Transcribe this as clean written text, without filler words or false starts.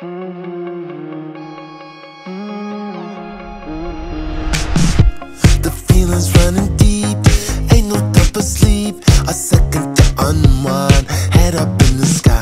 The feeling's running deep, ain't no time for sleep. A second to unwind, head up in the sky.